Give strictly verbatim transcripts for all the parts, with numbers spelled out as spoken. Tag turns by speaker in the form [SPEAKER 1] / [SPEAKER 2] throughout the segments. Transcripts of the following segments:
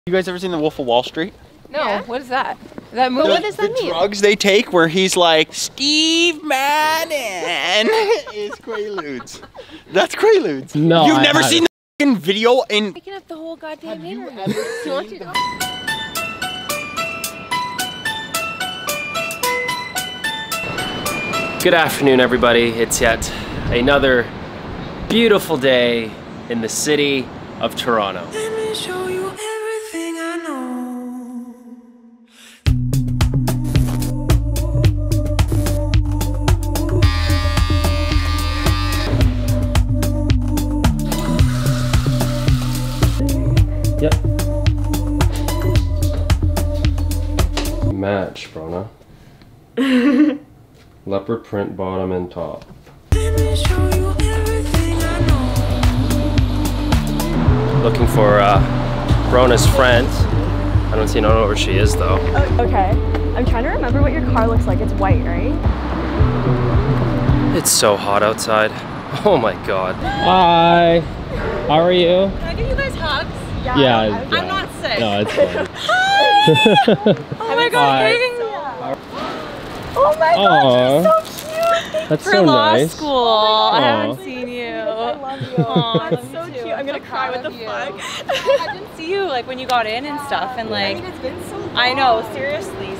[SPEAKER 1] You guys ever seen The Wolf of Wall Street?
[SPEAKER 2] No, yeah. What is that? Is that movie?
[SPEAKER 1] The,
[SPEAKER 2] what does that
[SPEAKER 1] the
[SPEAKER 2] mean?
[SPEAKER 1] drugs they take where he's like, Steve Madden is Quaaludes. That's Quaaludes.
[SPEAKER 3] No,
[SPEAKER 1] You've
[SPEAKER 3] I
[SPEAKER 1] never
[SPEAKER 3] haven't.
[SPEAKER 1] seen the fucking video in...
[SPEAKER 2] Picking up the whole goddamn
[SPEAKER 1] Have you
[SPEAKER 2] internet.
[SPEAKER 1] ever
[SPEAKER 2] You want
[SPEAKER 1] seen
[SPEAKER 2] to
[SPEAKER 1] the-
[SPEAKER 2] know?
[SPEAKER 3] Good afternoon, everybody. It's yet another beautiful day in the city of Toronto.
[SPEAKER 4] Let me show you everything I know.
[SPEAKER 3] Yep. Match, Brona. Leopard print bottom and top.
[SPEAKER 4] Let me show you everything I know.
[SPEAKER 3] Looking for uh, Brona's friend. I don't see, I don't know where she is though.
[SPEAKER 5] Oh, okay. I'm trying to remember what your car looks like. It's white, right?
[SPEAKER 3] It's so hot outside. Oh my god. Hi. How are you?
[SPEAKER 6] Can I give you guys hugs?
[SPEAKER 5] Yeah.
[SPEAKER 3] Yeah.
[SPEAKER 5] I-
[SPEAKER 6] I'm not sick.
[SPEAKER 3] No, it's fine.
[SPEAKER 6] Oh my god,
[SPEAKER 3] Hi.
[SPEAKER 6] thanks.
[SPEAKER 5] Oh my
[SPEAKER 3] Aw.
[SPEAKER 5] gosh, you're so cute.
[SPEAKER 3] That's
[SPEAKER 6] For
[SPEAKER 3] so
[SPEAKER 6] law
[SPEAKER 3] nice.
[SPEAKER 6] school.
[SPEAKER 3] Aw.
[SPEAKER 6] I haven't seen you.
[SPEAKER 5] I love you.
[SPEAKER 6] Aw,
[SPEAKER 5] That's
[SPEAKER 6] love
[SPEAKER 5] so
[SPEAKER 6] you
[SPEAKER 5] cute.
[SPEAKER 6] too.
[SPEAKER 5] I'm gonna
[SPEAKER 6] so
[SPEAKER 5] cry. What
[SPEAKER 6] proud
[SPEAKER 5] the
[SPEAKER 6] of you.
[SPEAKER 5] fuck?
[SPEAKER 6] I didn't see you like when you got in and stuff, and
[SPEAKER 5] I
[SPEAKER 6] like
[SPEAKER 5] mean, it's been so long.
[SPEAKER 6] I know, seriously.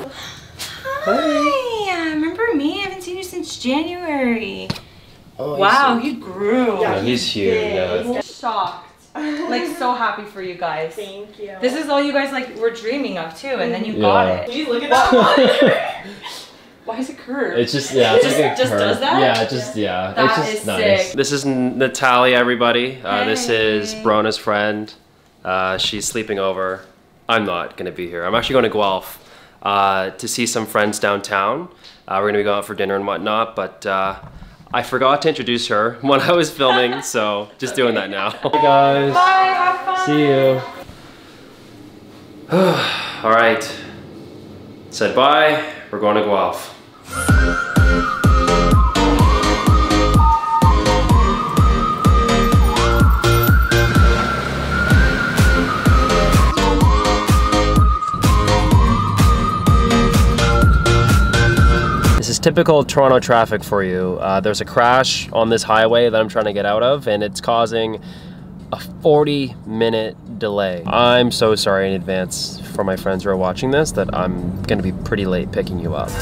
[SPEAKER 7] Hi, remember me? I haven't seen you since January.
[SPEAKER 3] Oh,
[SPEAKER 7] Wow,
[SPEAKER 3] he's,
[SPEAKER 7] you grew.
[SPEAKER 3] yeah, he's huge. Yeah.
[SPEAKER 7] I'm shocked. Like so happy for you guys.
[SPEAKER 5] Thank you.
[SPEAKER 7] This is all you guys like were dreaming of too, and then you
[SPEAKER 3] Yeah.
[SPEAKER 7] got it.
[SPEAKER 5] Please look at that one.
[SPEAKER 7] Why is it curved?
[SPEAKER 3] It's just, yeah, it's
[SPEAKER 7] Just-
[SPEAKER 3] like a
[SPEAKER 7] just
[SPEAKER 3] curve.
[SPEAKER 7] does that?
[SPEAKER 3] Yeah, it just, yeah.
[SPEAKER 7] That
[SPEAKER 3] it's just
[SPEAKER 7] is
[SPEAKER 3] nice.
[SPEAKER 7] sick.
[SPEAKER 3] This is Natalia, everybody. Uh, This is
[SPEAKER 7] Hey.
[SPEAKER 3] Brona's friend. Uh, she's sleeping over. I'm not gonna be here. I'm actually going to Guelph uh, to see some friends downtown. Uh, we're gonna be going out for dinner and whatnot, but uh, I forgot to introduce her when I was filming, so just doing that now. Hey guys.
[SPEAKER 7] Bye, have fun.
[SPEAKER 3] See you. All right. Said bye. We're going to Guelph. This is typical Toronto traffic for you. Uh, there's a crash on this highway that I'm trying to get out of, and it's causing a forty minute delay. I'm so sorry in advance for my friends who are watching this that I'm gonna be pretty late picking you up.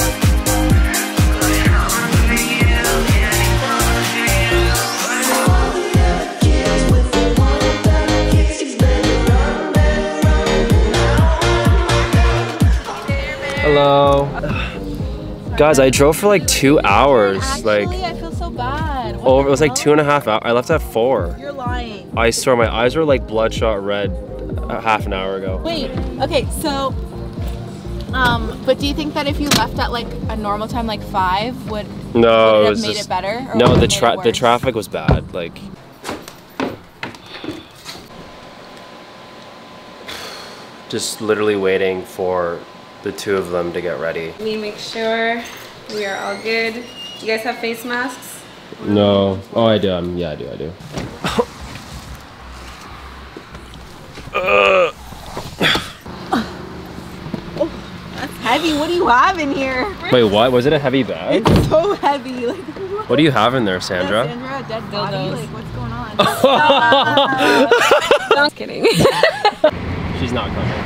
[SPEAKER 3] Hello. Guys, I drove for like two hours.
[SPEAKER 2] Actually,
[SPEAKER 3] like
[SPEAKER 2] I feel so bad. What
[SPEAKER 3] over,
[SPEAKER 2] the
[SPEAKER 3] it was like
[SPEAKER 2] hell?
[SPEAKER 3] two and a half hours. I left at four.
[SPEAKER 2] You're lying.
[SPEAKER 3] I swear my eyes were like bloodshot red a half an hour ago.
[SPEAKER 2] Wait, okay, so, um, but do you think that if you left at like a normal time, like five, would,
[SPEAKER 3] No,
[SPEAKER 2] would
[SPEAKER 3] it
[SPEAKER 2] it have
[SPEAKER 3] was
[SPEAKER 2] made
[SPEAKER 3] just
[SPEAKER 2] it better? Or
[SPEAKER 3] no.
[SPEAKER 2] would it
[SPEAKER 3] The
[SPEAKER 2] have made
[SPEAKER 3] tra
[SPEAKER 2] it
[SPEAKER 3] the
[SPEAKER 2] worse?
[SPEAKER 3] traffic was bad. Like just literally waiting for the two of them to get ready.
[SPEAKER 6] Let me make sure we are all good. You guys have face masks?
[SPEAKER 3] No. Oh, I do. Um, yeah, I do. I do.
[SPEAKER 5] That's heavy. What do you have in here?
[SPEAKER 3] Wait, what? Was it a heavy bag?
[SPEAKER 5] It's so heavy. Like,
[SPEAKER 3] What do you have in there, Sandra?
[SPEAKER 5] Sandra, a dead body.
[SPEAKER 6] Dildos.
[SPEAKER 5] Like, what's going on?
[SPEAKER 6] Just kidding.
[SPEAKER 3] She's not coming.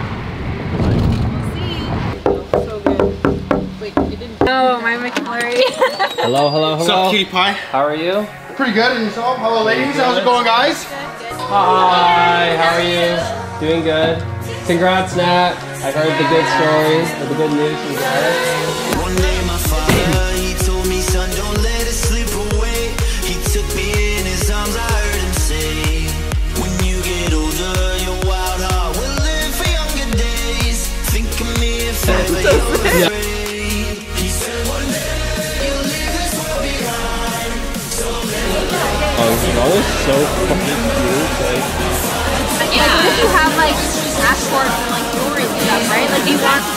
[SPEAKER 5] So good. Wait, you didn't.
[SPEAKER 6] Oh, my McFlurry.
[SPEAKER 3] Hello, hello,
[SPEAKER 1] What's
[SPEAKER 3] hello.
[SPEAKER 1] up, cutie pie?
[SPEAKER 3] How are you?
[SPEAKER 1] Pretty good, and yourself? Hello, ladies. How's it going, guys?
[SPEAKER 3] Hi, how are you? Doing good. Congrats, Nat. I heard the good story, or the good news from Garrett.
[SPEAKER 4] One day my father, he told me, son, don't let it slip away. He took me in his arms, I heard him say, when you get older, your wild heart will live for younger days. Think of me if ever you're afraid. He said one day you'll leave this world behind. So let
[SPEAKER 3] Oh, that was so fucking cute. Like,
[SPEAKER 2] Yeah. Like, what if you have like passports and like jewelry and stuff, right? Like these aren't.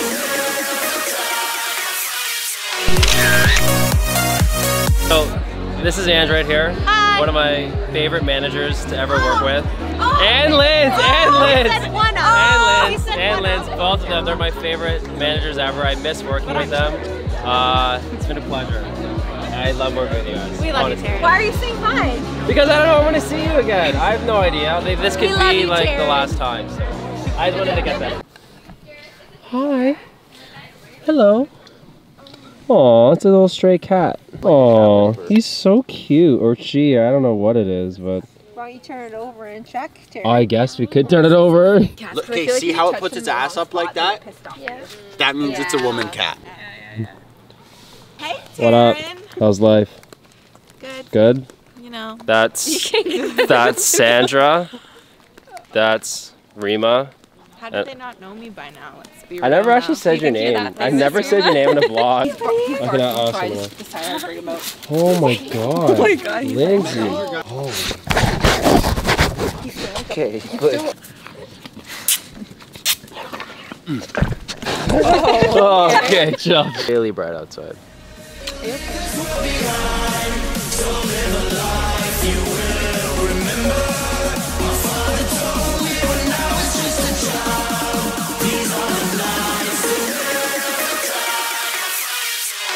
[SPEAKER 3] so, this is Andrew right here.
[SPEAKER 2] Hi.
[SPEAKER 3] One of my favorite managers to ever work with.
[SPEAKER 2] Oh,
[SPEAKER 3] and Liz, and
[SPEAKER 2] oh,
[SPEAKER 3] Liz.
[SPEAKER 2] I said one of.
[SPEAKER 3] both of them. They're my favorite managers ever. I miss working with them. Uh, it's been a pleasure. I love working with you guys.
[SPEAKER 2] We love
[SPEAKER 3] honestly.
[SPEAKER 2] you, Terry.
[SPEAKER 5] Why are you saying hi?
[SPEAKER 3] Because I don't know, I'm gonna see you again. I have no idea. This could
[SPEAKER 2] We love
[SPEAKER 3] be
[SPEAKER 2] you,
[SPEAKER 3] like
[SPEAKER 2] Terry.
[SPEAKER 3] the last time. So I just wanted to get that. Hi. Hello. Aw, it's a little stray cat. Aw, he's so cute. Or she, I don't know what it is, but
[SPEAKER 5] Why don't you turn it over and check, Terry?
[SPEAKER 3] I guess we could turn it over.
[SPEAKER 1] Look, okay, see how it puts its ass up like that?
[SPEAKER 2] Yeah.
[SPEAKER 1] That means it's a woman cat.
[SPEAKER 2] Hey,
[SPEAKER 3] What up?
[SPEAKER 2] Taryn.
[SPEAKER 3] How's life?
[SPEAKER 2] Good.
[SPEAKER 3] Good?
[SPEAKER 2] You know.
[SPEAKER 3] That's that's Sandra. That's Rima.
[SPEAKER 2] How
[SPEAKER 3] Uh,
[SPEAKER 2] did they not know me by now? Let's be
[SPEAKER 3] I never
[SPEAKER 2] real
[SPEAKER 3] actually
[SPEAKER 2] now.
[SPEAKER 3] said your name. I never said your name in a vlog. I cannot ask someone. Oh my god. Oh my god. Lindsay. Oh. Okay. Oh, okay, chill. Really bright outside.